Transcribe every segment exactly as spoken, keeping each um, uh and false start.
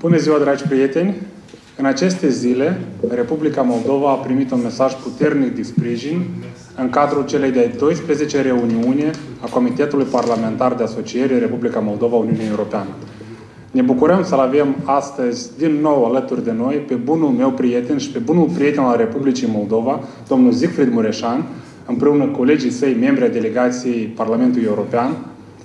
Bună ziua, dragi prieteni! În aceste zile, Republica Moldova a primit un mesaj puternic de sprijin în cadrul celei de-a douăsprezecea reuniune a Comitetului Parlamentar de Asociere Republica Moldova-Uniunea Europeană. Ne bucurăm să-l avem astăzi din nou alături de noi pe bunul meu prieten și pe bunul prieten al Republicii Moldova, domnul Siegfried Mureșan, împreună cu colegii săi, membri ai delegației Parlamentului European.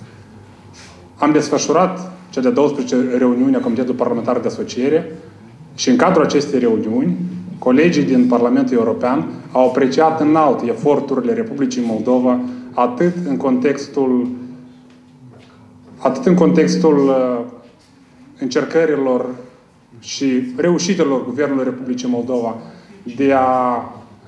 Am desfășurat cea de-a douăsprezecea reuniune a Comitetului Parlamentar de Asociere și în cadrul acestei reuniuni, colegii din Parlamentul European au apreciat înalt eforturile Republicii Moldova atât în contextul atât în contextul uh, încercărilor și reușitelor Guvernului Republicii Moldova de a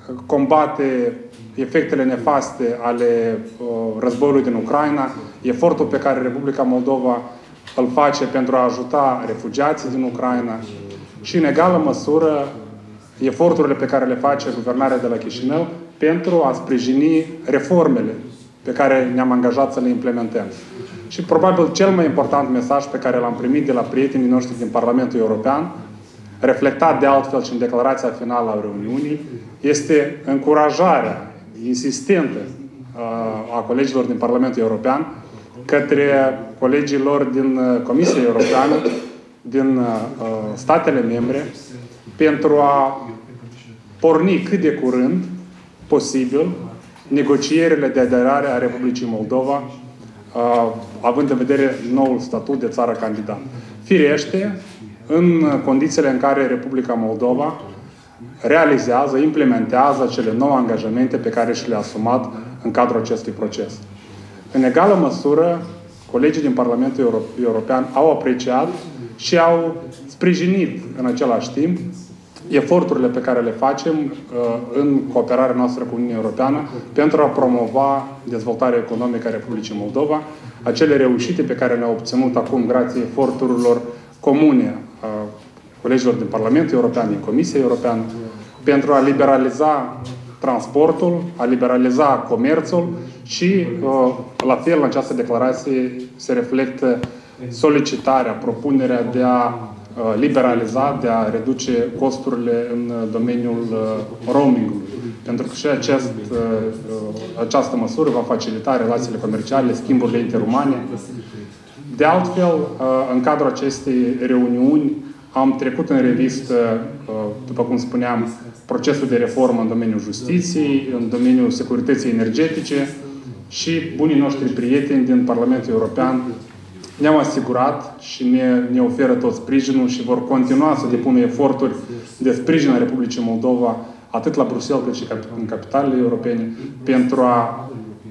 combate efectele nefaste ale uh, războiului din Ucraina, efortul pe care Republica Moldova îl face pentru a ajuta refugiații din Ucraina și, în egală măsură, eforturile pe care le face guvernarea de la Chișinău pentru a sprijini reformele pe care ne-am angajat să le implementăm. Și probabil cel mai important mesaj pe care l-am primit de la prietenii noștri din Parlamentul European, reflectat de altfel și în declarația finală a reuniunii, este încurajarea insistentă a colegilor din Parlamentul European către colegii lor din Comisia Europeană, din statele membre, pentru a porni cât de curând posibil negocierile de aderare a Republicii Moldova, având în vedere noul statut de țară candidat. Firește, în condițiile în care Republica Moldova realizează, implementează cele nouă angajamente pe care și le-a asumat în cadrul acestui proces. În egală măsură, colegii din Parlamentul European au apreciat și au sprijinit în același timp eforturile pe care le facem uh, în cooperarea noastră cu Uniunea Europeană pentru a promova dezvoltarea economică a Republicii Moldova, acele reușite pe care le-au obținut acum grație eforturilor comune a colegilor din Parlamentul European, din Comisia Europeană, pentru a liberaliza transportul, a liberaliza comerțul și, uh, la fel, în această declarație se reflectă solicitarea, propunerea de a liberaliza, de a reduce costurile în domeniul roamingului. Pentru că și acest, această măsură va facilita relațiile comerciale, schimburile interumane. De altfel, în cadrul acestei reuniuni am trecut în revistă, după cum spuneam, procesul de reformă în domeniul justiției, în domeniul securității energetice și bunii noștri prieteni din Parlamentul European ne-au asigurat și ne, ne oferă tot sprijinul și vor continua să depună eforturi de sprijin a Republicii Moldova, atât la Bruxelles cât și în capitalele europene, pentru a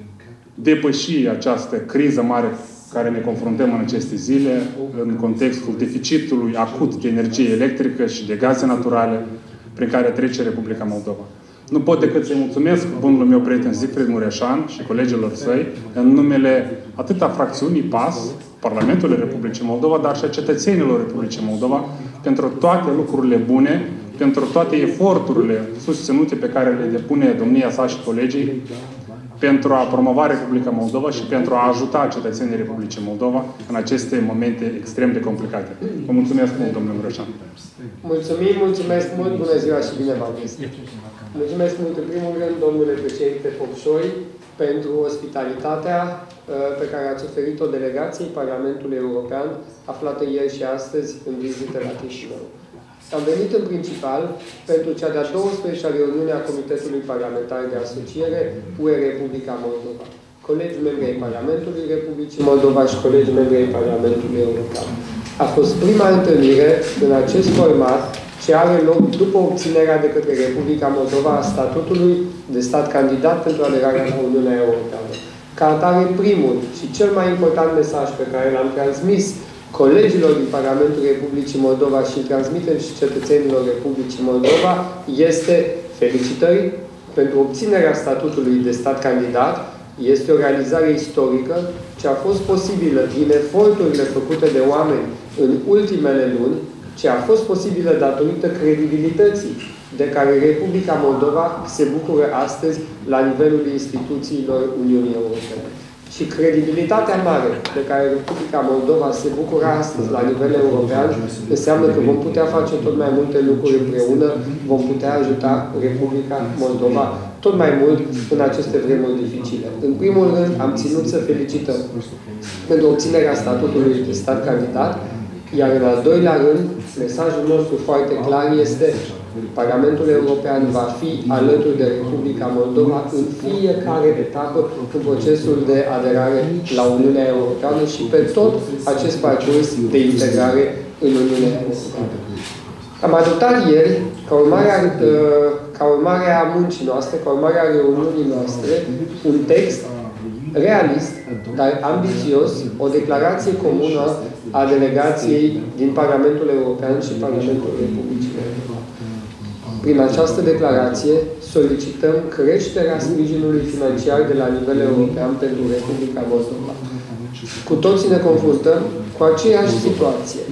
depăși această criză mare care ne confruntăm în aceste zile, în contextul deficitului acut de energie electrică și de gaze naturale prin care trece Republica Moldova. Nu pot decât să-i mulțumesc bunul meu prieten Siegfried Mureșan și colegilor săi, în numele atât a fracțiunii P A S, Parlamentului Republicii Moldova, dar și a cetățenilor Republicii Moldova, pentru toate lucrurile bune, pentru toate eforturile susținute pe care le depune domnia sa și colegii, pentru a promova Republica Moldova și pentru a ajuta cetățenii Republicii Moldova în aceste momente extrem de complicate. Vă mulțumesc mult, domnule Mureșan. Mulțumim, mulțumesc mult, bună ziua și bine v-am găsit. Mulțumesc mult, în primul rând, domnule președinte Popșoi, pentru ospitalitatea pe care ați oferit-o delegației Parlamentului European, aflată ieri și astăzi în vizită la Chișinău. Am venit în principal pentru cea de-a douăsprezecea reuniune a Comitetului Parlamentar de Asociere U E Republica Moldova. Colegi membri ai Parlamentului Republicii Moldova și colegi membri ai Parlamentului European. A fost prima întâlnire în acest format ce are loc după obținerea de către Republica Moldova a statutului de stat candidat pentru aderarea la Uniunea Europeană. Ca atare, primul și cel mai important mesaj pe care l-am transmis colegilor din Parlamentul Republicii Moldova și îl transmitem și cetățenilor Republicii Moldova este felicitări pentru obținerea statutului de stat candidat. Este o realizare istorică ce a fost posibilă prin eforturile făcute de oameni în ultimele luni, ce a fost posibilă datorită credibilității de care Republica Moldova se bucură astăzi la nivelul instituțiilor Uniunii Europene. și credibilitatea mare de care Republica Moldova se bucură astăzi la nivel european înseamnă că vom putea face tot mai multe lucruri împreună, vom putea ajuta Republica Moldova tot mai mult în aceste vremuri dificile. În primul rând, am ținut să felicităm pentru obținerea statutului de stat candidat, iar în al doilea rând, mesajul nostru foarte clar este Parlamentul European va fi alături de Republica Moldova în fiecare etapă în procesul de aderare la Uniunea Europeană și pe tot acest parcurs de integrare în Uniunea Europeană. Am adoptat ieri, ca urmare a, ca urmare a muncii noastre, ca urmare a reuniunii noastre, un text realist, dar ambițios, o declarație comună a delegației din Parlamentul European și Parlamentul Republicii Moldova. Prin această declarație solicităm creșterea sprijinului financiar de la nivel european pentru Republica Moldova. Cu toții ne confruntăm cu aceeași situație.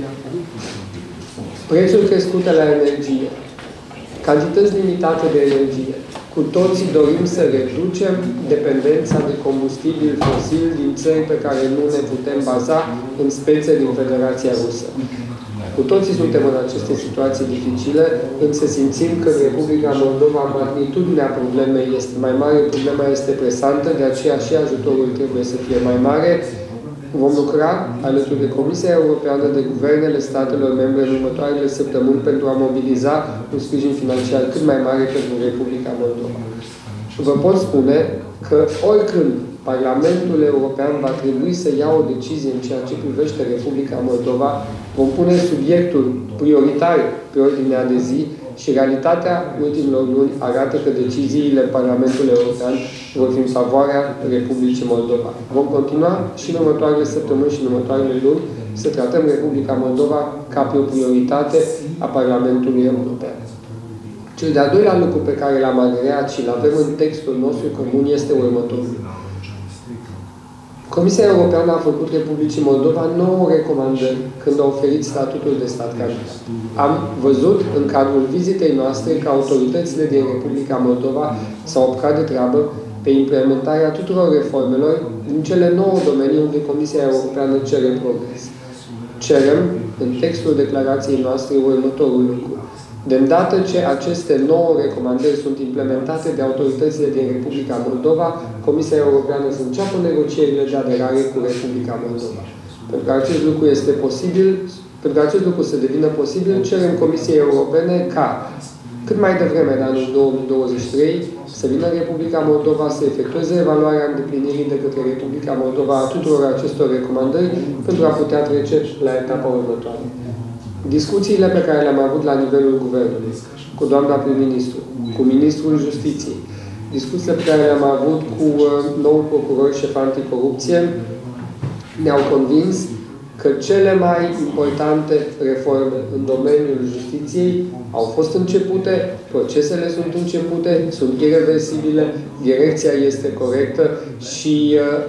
Prețuri crescute la energie, cantități limitate de energie. Cu toții dorim să reducem dependența de combustibil fosil din țări pe care nu ne putem baza, în speță din Federația Rusă. Cu toții suntem în aceste situații dificile, însă simțim că în Republica Moldova magnitudinea problemei este mai mare, problema este presantă, de aceea și ajutorul trebuie să fie mai mare. Vom lucra alături de Comisia Europeană, de guvernele statelor membre în următoarele săptămâni pentru a mobiliza un sprijin financiar cât mai mare pentru Republica Moldova. Vă pot spune că oricând Parlamentul European va trebui să ia o decizie în ceea ce privește Republica Moldova, vom pune subiectul prioritar pe ordinea de zi și realitatea ultimilor luni arată că deciziile Parlamentului European vor fi în favoarea Republicii Moldova. Vom continua și în următoarele săptămâni și în următoarele luni să tratăm Republica Moldova ca pe o prioritate a Parlamentului European. Cel de-al doilea lucru pe care l-am agreat și l avem în textul nostru comun este următorul. Comisia Europeană a făcut Republicii Moldova nouă recomandări când a oferit statutul de stat candidat. Am văzut în cadrul vizitei noastre că autoritățile din Republica Moldova s-au apucat de treabă pe implementarea tuturor reformelor din cele nouă domenii unde Comisia Europeană cere progres. Cerem, în textul declarației noastre, următorul lucru. De îndată ce aceste nouă recomandări sunt implementate de autoritățile din Republica Moldova, Comisia Europeană să înceapă negocierile de aderare cu Republica Moldova. Pentru că acest lucru este posibil, pentru că acest lucru să devină posibil, cerem Comisiei Europene ca cât mai devreme în anul două mii douăzeci și trei să vină Republica Moldova să efectueze evaluarea îndeplinirii de către Republica Moldova a tuturor acestor recomandări pentru a putea trece la etapa următoare. Discuțiile pe care le-am avut la nivelul Guvernului, cu doamna prim-ministru, cu Ministrul Justiției, discuțiile pe care le-am avut cu uh, noul procuror șef anticorupție, ne-au convins că cele mai importante reforme în domeniul justiției au fost începute, procesele sunt începute, sunt irreversibile, direcția este corectă și uh,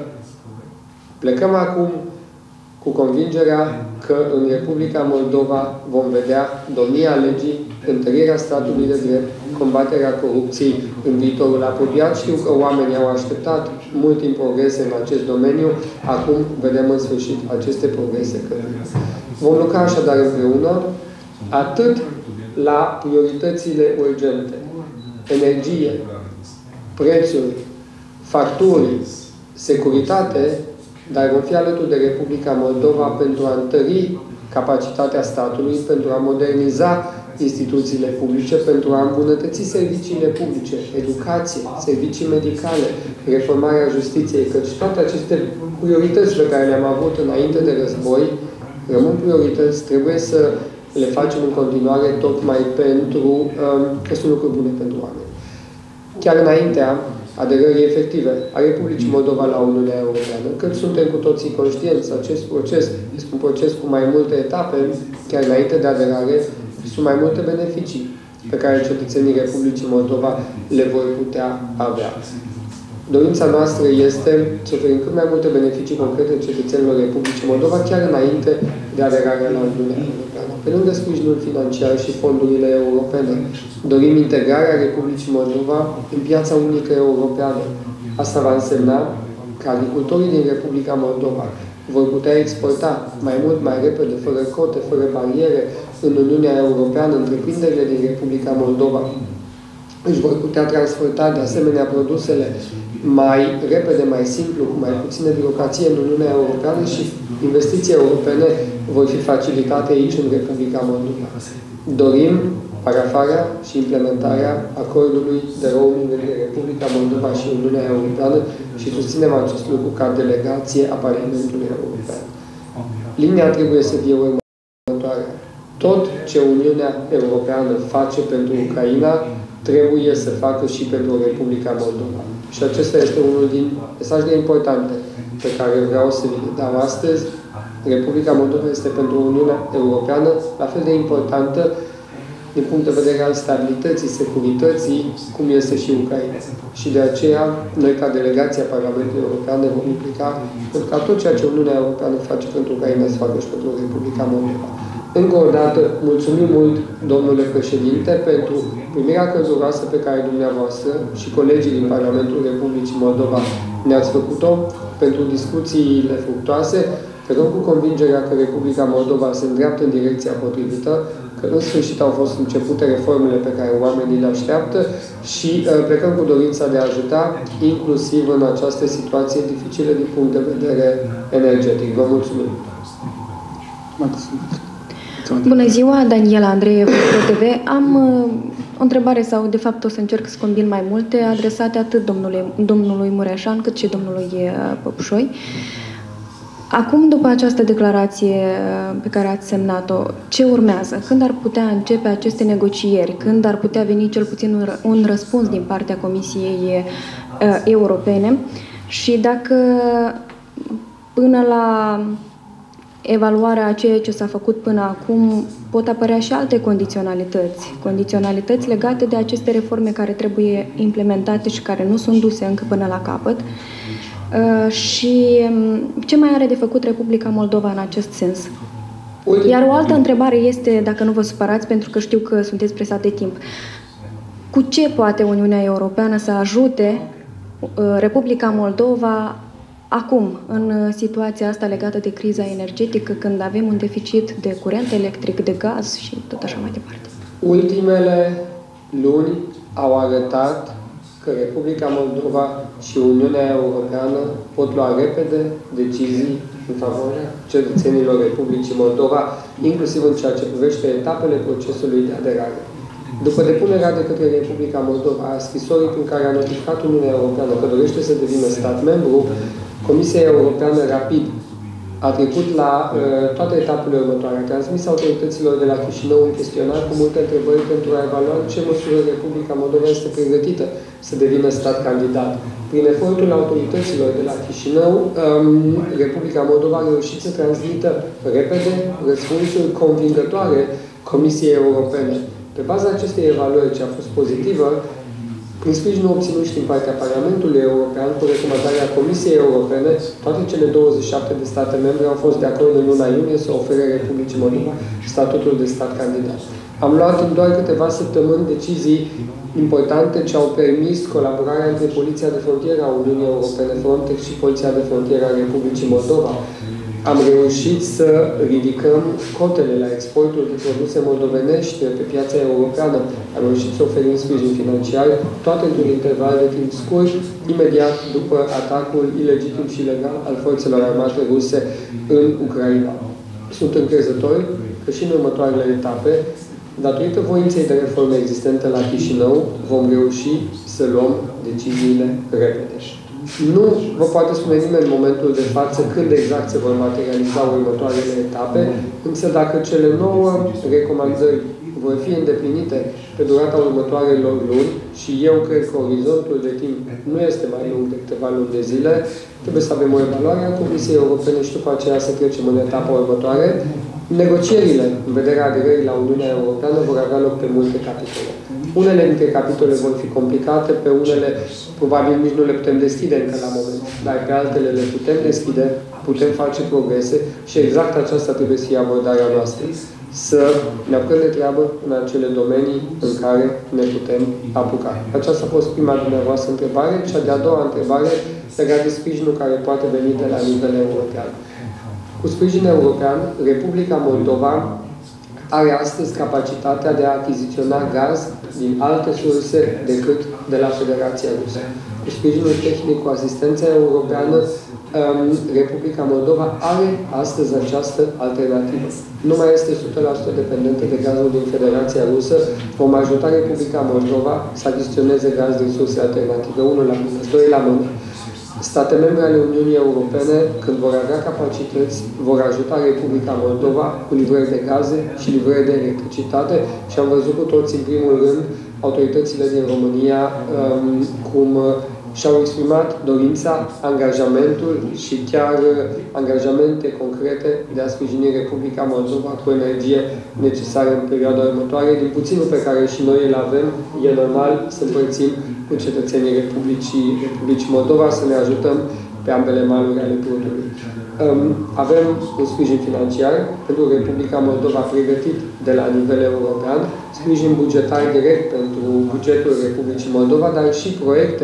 plecăm acum cu convingerea că în Republica Moldova vom vedea domnia legii, întărirea statului de drept, combaterea corupției în viitorul apropiat. Știu că oamenii au așteptat mult timp progrese în acest domeniu, acum vedem în sfârșit aceste progrese. Vom lucra așadar împreună, atât la prioritățile urgente, energie, prețuri, facturi, securitate, dar vom fi alături de Republica Moldova pentru a întări capacitatea statului, pentru a moderniza instituțiile publice, pentru a îmbunătăți serviciile publice, educație, servicii medicale, reformarea justiției, căci toate aceste priorități pe care le-am avut înainte de război rămân priorități, trebuie să le facem în continuare tocmai pentru um, că sunt lucruri bune pentru oameni. Chiar înaintea aderării efective a Republicii Moldova la Uniunea Europeană, cât suntem cu toții conștienți, acest proces este un proces cu mai multe etape, chiar înainte de aderare, sunt mai multe beneficii pe care cetățenii Republicii Moldova le vor putea avea. Dorința noastră este să oferim cât mai multe beneficii concrete cetățenilor Republicii Moldova, chiar înainte de aderarea la Uniunea Europeană. Pe lângă sprijinul financiar și fondurile europene, dorim integrarea Republicii Moldova în piața unică europeană. Asta va însemna că agricultorii din Republica Moldova vor putea exporta mai mult, mai repede, fără cote, fără bariere, în Uniunea Europeană, întreprinderile din Republica Moldova își vor putea transporta de asemenea produsele mai repede, mai simplu, cu mai puțină birocrație în Uniunea Europeană și investiții europene vor fi facilitate aici, în Republica Moldova. Dorim parafarea și implementarea acordului de roaming între Republica Moldova și Uniunea Europeană și susținem acest lucru ca delegație a Parlamentului European. Linia trebuie să fie următoarea. Tot ce Uniunea Europeană face pentru Ucraina trebuie să facă și pentru Republica Moldova. Și acesta este unul din mesajele importante pe care vreau să vi le dau astăzi. Republica Moldova este pentru Uniunea Europeană la fel de importantă din punct de vedere al stabilității, securității, cum este și Ucraina. Și de aceea, noi ca delegația Parlamentului European ne vom implica pentru ca tot ceea ce Uniunea Europeană face pentru Ucraina să facă și pentru Republica Moldova. Încă o dată, mulțumim mult, domnule președinte, pentru primirea călduroasă pe care dumneavoastră și colegii din Parlamentul Republicii Moldova ne-ați făcut-o, pentru discuțiile fructoase. Credem cu convingerea că Republica Moldova se îndreaptă în direcția potrivită, că în sfârșit au fost începute reformele pe care oamenii le așteaptă și plecăm cu dorința de a ajuta, inclusiv în această situație dificilă din punct de vedere energetic. Vă mulțumim! Bună ziua, Daniela Andreev, Pro T V. Am uh, o întrebare sau, de fapt, o să încerc să combin mai multe, adresate atât domnului, domnului Mureșan, cât și domnului uh, Păpușoi. Acum, după această declarație uh, pe care ați semnat-o, ce urmează? Când ar putea începe aceste negocieri? Când ar putea veni cel puțin un, un răspuns din partea Comisiei uh, Europene? Și dacă până la evaluarea a ceea ce s-a făcut până acum, pot apărea și alte condiționalități. Condiționalități legate de aceste reforme care trebuie implementate și care nu sunt duse încă până la capăt. Și ce mai are de făcut Republica Moldova în acest sens? Iar o altă întrebare este, dacă nu vă supărați, pentru că știu că sunteți presat de timp, cu ce poate Uniunea Europeană să ajute Republica Moldova acum, în situația asta legată de criza energetică, când avem un deficit de curent electric, de gaz și tot așa mai departe? Ultimele luni au arătat că Republica Moldova și Uniunea Europeană pot lua repede decizii în favoarea cetățenilor Republicii Moldova, inclusiv în ceea ce privește etapele procesului de aderare. După depunerea de către Republica Moldova a scrisorii prin care a notificat Uniunea Europeană că dorește să devină stat membru, Comisia Europeană rapid a trecut la uh, toate etapele următoare. A transmis autorităților de la Chișinău un chestionar cu multe întrebări pentru a evalua în ce măsură Republica Moldova este pregătită să devină stat candidat. Prin efortul autorităților de la Chișinău, um, Republica Moldova a reușit să transmită repede răspunsuri convingătoare Comisiei Europene. Pe baza acestei evaluări, ce a fost pozitivă, prin sprijinul obținut și din partea Parlamentului European, cu recomandarea Comisiei Europene, toate cele douăzeci și șapte de state membre au fost de acord în luna iunie să ofere Republicii Moldova statutul de stat candidat. Am luat în doar câteva săptămâni decizii importante ce au permis colaborarea între Poliția de Frontieră a Uniunii Europene, Frontex, și Poliția de Frontieră a Republicii Moldova. Am reușit să ridicăm cotele la exportul de produse moldovenești pe piața europeană. Am reușit să oferim sprijin financiar, toate într-un interval de timp scurt, imediat după atacul ilegitim și ilegal al forțelor armate ruse în Ucraina. Sunt încrezător că și în următoarele etape, datorită voinței de reforme existente la Chișinău, vom reuși să luăm deciziile repede. Nu vă poate spune nimeni în momentul de față când exact se vor materializa următoarele etape, însă dacă cele nouă recomandări vor fi îndeplinite pe durata următoarelor luni, și eu cred că orizontul de timp nu este mai lung de câteva luni de zile, trebuie să avem o evaluare a Comisiei Europene și după aceea să trecem în etapa următoare. Negocierile în vederea aderării la Uniunea Europeană vor avea loc pe multe capitole. Unele dintre capitole vor fi complicate, pe unele probabil nici nu le putem deschide încă la moment, dar pe altele le putem deschide, putem face progrese și exact aceasta trebuie să fie abordarea noastră. să ne apucăm de treabă în acele domenii în care ne putem apuca. Aceasta a fost prima dumneavoastră întrebare. Cea de-a doua întrebare legată de sprijinul care poate veni de la nivel european. Cu sprijin european, Republica Moldova are astăzi capacitatea de a achiziționa gaz din alte surse decât de la Federația Rusă. Cu sprijinul tehnic, cu asistența europeană, Republica Moldova are astăzi această alternativă. Nu mai este o sută la sută dependentă de gazul din Federația Rusă. Vom ajuta Republica Moldova să achiziționeze gaz din surse alternative. Unul la mână, doi la mână. State membre ale Uniunii Europene, când vor avea capacități, vor ajuta Republica Moldova cu livrări de gaze și livrări de electricitate și am văzut cu toți, în primul rând, autoritățile din România um, cum și-au exprimat dorința, angajamentul și chiar angajamente concrete de a sprijini Republica Moldova cu energie necesară în perioada următoare. Din puținul pe care și noi îl avem, e normal să împărțim cu cetățenii Republicii, Republicii Moldova, să ne ajutăm pe ambele maluri ale Prutului. Avem un sprijin financiar pentru Republica Moldova pregătit de la nivel european, sprijin bugetar direct pentru bugetul Republicii Moldova, dar și proiecte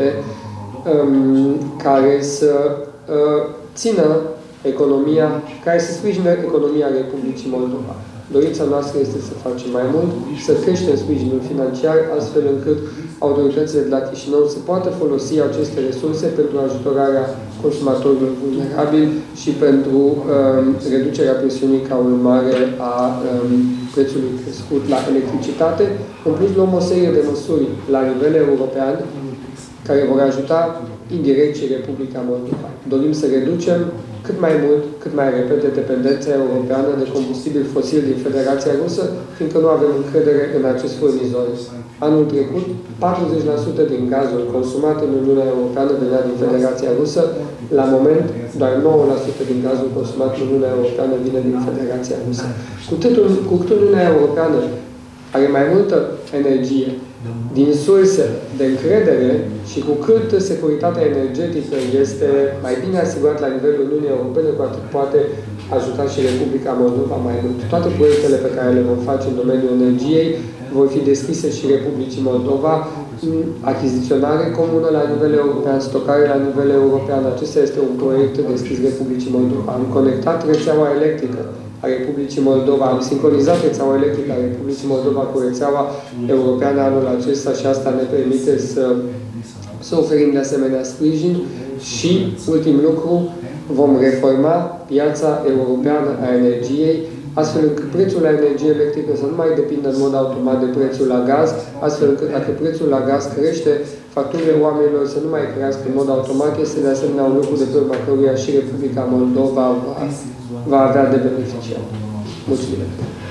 care să uh, țină economia, care să sprijină economia Republicii Moldova. Dorința noastră este să facem mai mult, să creștem sprijinul financiar, astfel încât autoritățile de la Chișinău să poată folosi aceste resurse pentru ajutorarea consumatorilor vulnerabili și pentru um, reducerea presiunii ca urmare a um, prețului crescut la electricitate. În plus, luăm o serie de măsuri la nivel european care vor ajuta indirect și Republica Moldova. Dorim să reducem cât mai mult, cât mai repede dependența europeană de combustibil fosil din Federația Rusă, fiindcă nu avem încredere în acest furnizor. Anul trecut, patruzeci la sută din gazul consumat în Uniunea Europeană venea din Federația Rusă. La moment, doar nouă la sută din gazul consumat în Uniunea Europeană vine din Federația Rusă. Cu cât Uniunea Europeană are mai multă energie din surse de încredere și cu cât securitatea energetică este mai bine asigurată la nivelul Uniunii Europene, cu atât poate ajuta și Republica Moldova mai mult. Toate proiectele pe care le vom face în domeniul energiei vor fi deschise și Republicii Moldova, achiziționare comună la nivel european, stocare la nivel european. Acesta este un proiect deschis Republicii Moldova. Am conectat rețeaua electrică a Republicii Moldova, am sincronizat rețeaua electrică a Republicii Moldova cu rețeaua europeană anul acesta și asta ne permite să, să oferim de asemenea sprijin și, ultim lucru, vom reforma piața europeană a energiei, astfel încât prețul la energie electrică să nu mai depindă în mod automat de prețul la gaz, astfel încât dacă prețul la gaz crește, facturile oamenilor să nu mai crească în mod automat, este de asemenea un lucru de pe urma căruia și Republica Moldova va, va avea de beneficiat. Mulțumesc!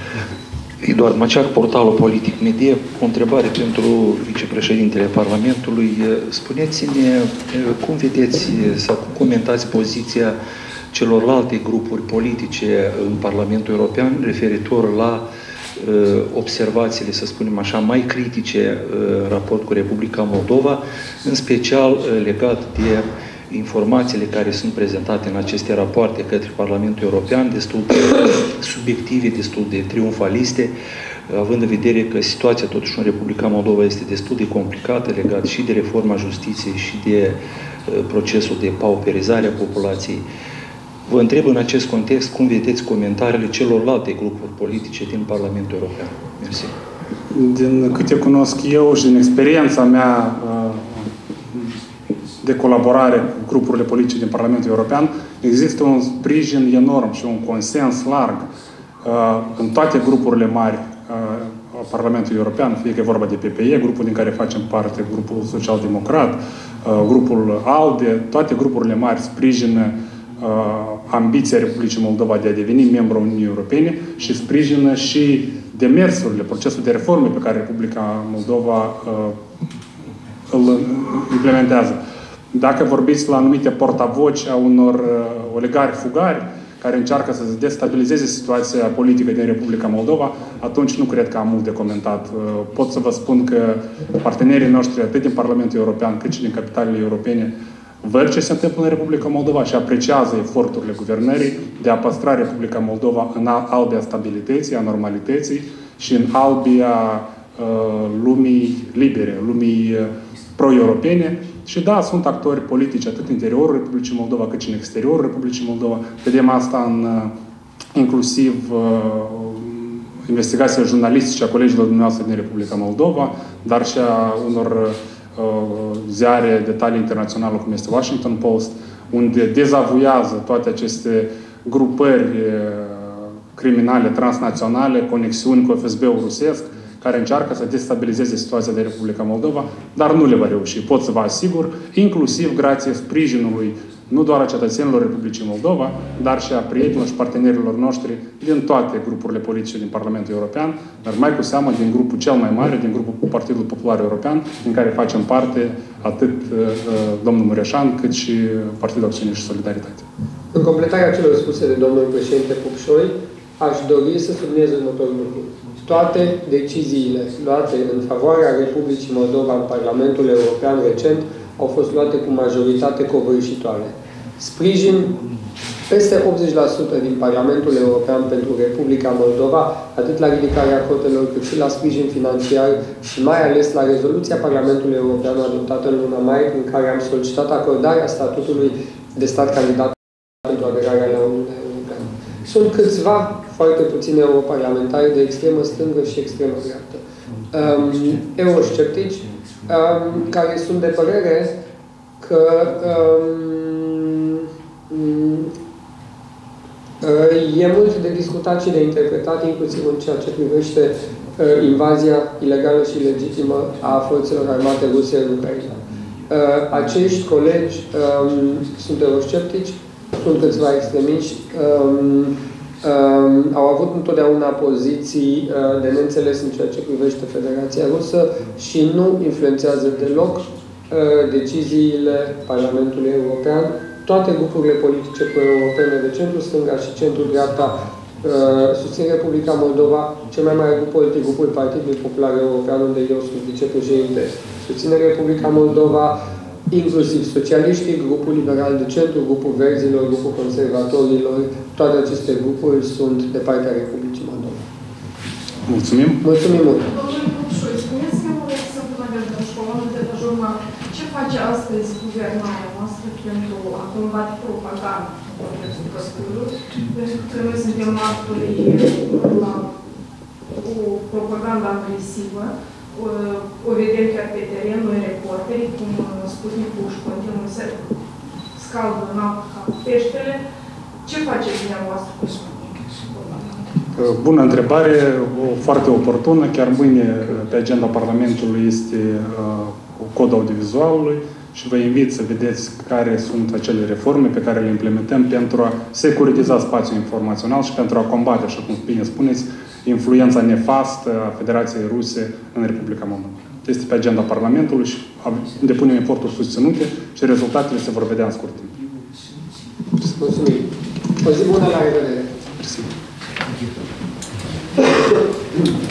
Eduard Maciac, portalul Politic Media, o întrebare pentru vicepreședintele Parlamentului. Spuneți-ne cum vedeți sau cum comentați poziția celorlalte grupuri politice în Parlamentul European referitor la uh, observațiile, să spunem așa, mai critice uh, în raport cu Republica Moldova, în special uh, legat de informațiile care sunt prezentate în aceste rapoarte către Parlamentul European, destul de subiective, destul de triumfaliste, având în vedere că situația totuși în Republica Moldova este destul de complicată, legat și de reforma justiției și de uh, procesul de pauperizare a populației. Vă întreb în acest context cum vedeți comentariile celorlalte grupuri politice din Parlamentul European. Mersi. Din câte cunosc eu și din experiența mea de colaborare cu grupurile politice din Parlamentul European, există un sprijin enorm și un consens larg în toate grupurile mari a Parlamentului European, fie că e vorba de P P E, grupul din care facem parte, grupul Social-Democrat, grupul ALDE, toate grupurile mari sprijină ambiția Republicii Moldova de a deveni membru Uniunii Europene și sprijină și demersurile, procesul de reforme pe care Republica Moldova uh, îl implementează. Dacă vorbiți la anumite portavoci a unor uh, oligari fugari care încearcă să destabilizeze situația politică din Republica Moldova, atunci nu cred că am mult de comentat. Uh, pot să vă spun că partenerii noștri, atât din Parlamentul European cât și din capitalele europene, văd ce se întâmplă în Republica Moldova și apreciază eforturile guvernării de a păstra Republica Moldova în albia stabilității, a normalității și în albia uh, lumii libere, lumii uh, pro-europene. Și da, sunt actori politici atât în interiorul Republicii Moldova cât și în exteriorul Republicii Moldova. Vedem asta în uh, inclusiv uh, investigațiile jurnalistice a colegilor dumneavoastră din Republica Moldova, dar și a unor uh, ziare de talie internațională, cum este Washington Post, unde dezavuiază toate aceste grupări uh, criminale transnaționale, conexiuni cu F S B-ul rusesc, care încearcă să destabilizeze situația de Republica Moldova, dar nu le va reuși. Pot să vă asigur, inclusiv grație sprijinului nu doar a cetățenilor Republicii Moldova, dar și a prietenilor și partenerilor noștri din toate grupurile politice din Parlamentul European, dar mai cu seamă din grupul cel mai mare, din grupul Partidul Popular European, din care facem parte atât uh, domnul Mureșan, cât și Partidul Acțiune și Solidaritate. În completarea celor spuse de domnul președinte Pupșoi, aș dori să subliniez următorul lucru. Toate deciziile luate în favoarea Republicii Moldova în Parlamentul European recent au fost luate cu majoritate covârșitoare. Sprijin peste optzeci la sută din Parlamentul European pentru Republica Moldova, atât la ridicarea cotelor, cât și la sprijin financiar și mai ales la rezoluția Parlamentului European adoptată în luna mai, în care am solicitat acordarea statutului de stat candidat pentru aderarea la Uniunea Europeană. Sunt câțiva, foarte puțini europarlamentari de extremă stângă și extremă dreaptă, um, eurosceptici, Um, care sunt de părere că um, uh, e mult de discutat și de interpretat, inclusiv în ceea ce privește uh, invazia ilegală și legitimă a forțelor armate ruse în Ucraina. Uh, acești colegi um, sunt eurosceptici, sunt câțiva extremiști, um, Um, au avut întotdeauna poziții uh, de neînțeles în ceea ce privește Federația Rusă și nu influențează deloc uh, deciziile Parlamentului European. Toate grupurile politice pro-europene de centru-stânga și centru-dreapta uh, susțin Republica Moldova. Cel mai mare grup politic, grupul Partidului Popular European, unde eu sunt vicepreședinte, susține Republica Moldova, inclusiv socialiștii, grupul liberal de centru, grupul verzilor, grupul conservatorilor, toate aceste grupuri sunt de partea Republicii Moldova. Mulțumim! Mulțumim mult! Domnule Pupșoi, spuneți-mi o săptămână de școală de jurnal. Ce face astăzi guvernarea noastră pentru a combate propaganda în contextul războiului? Pentru că noi suntem martori la o propagandă agresivă. O vedem chiar pe teren, noi reporteri, cum Sputnik-ul își continuă să scaldă în apă ca peștele. Ce faceți dumneavoastră cu Sputnik? Bună întrebare, o foarte oportună. Chiar mâine pe agenda Parlamentului este uh, cod audiovizualului și vă invit să vedeți care sunt acele reforme pe care le implementăm pentru a securitiza spațiul informațional și pentru a combate, așa cum bine spuneți, influența nefastă a Federației Ruse în Republica Moldova. Este pe agenda Parlamentului și depunem eforturi susținute și rezultatele se vor vedea în scurt timp. Mulțumim! O zi bună, la revedere! Mulțumim!